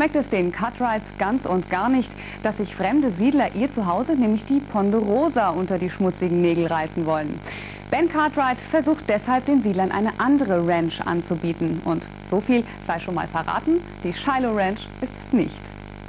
schmeckt es den Cartwrights ganz und gar nicht, dass sich fremde Siedler ihr Zuhause, nämlich die Ponderosa, unter die schmutzigen Nägel reißen wollen. Ben Cartwright versucht deshalb, den Siedlern eine andere Ranch anzubieten. Und so viel sei schon mal verraten, die Shiloh Ranch ist es nicht.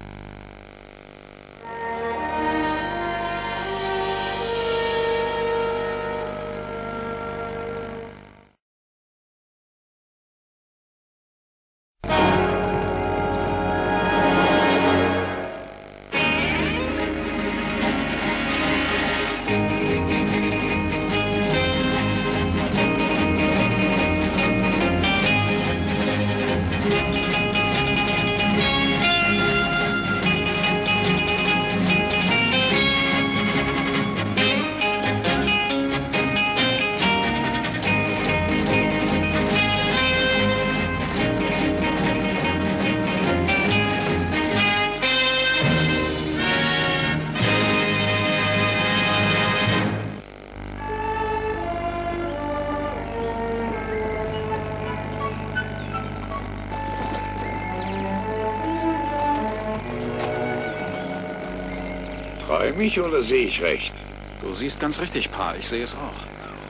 Träume ich oder sehe ich recht? Du siehst ganz richtig, Pa. Ich sehe es auch.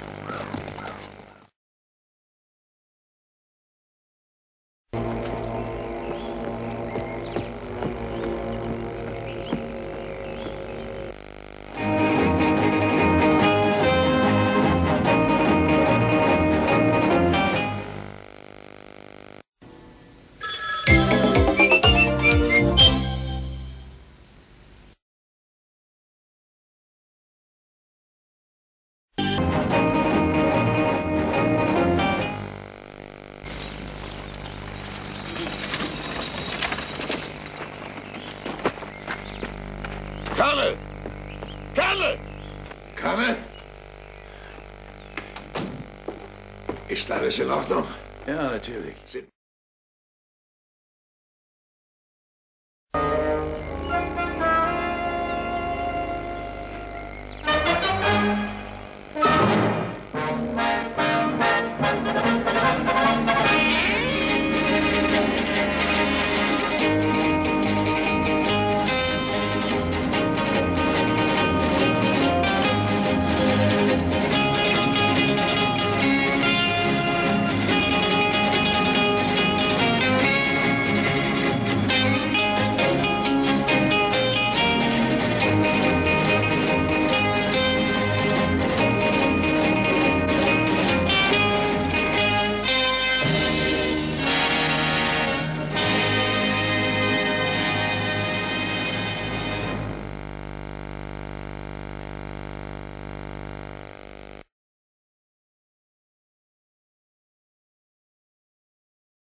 Karle! Karle! Karle? Ist alles in Ordnung? Ja, natürlich.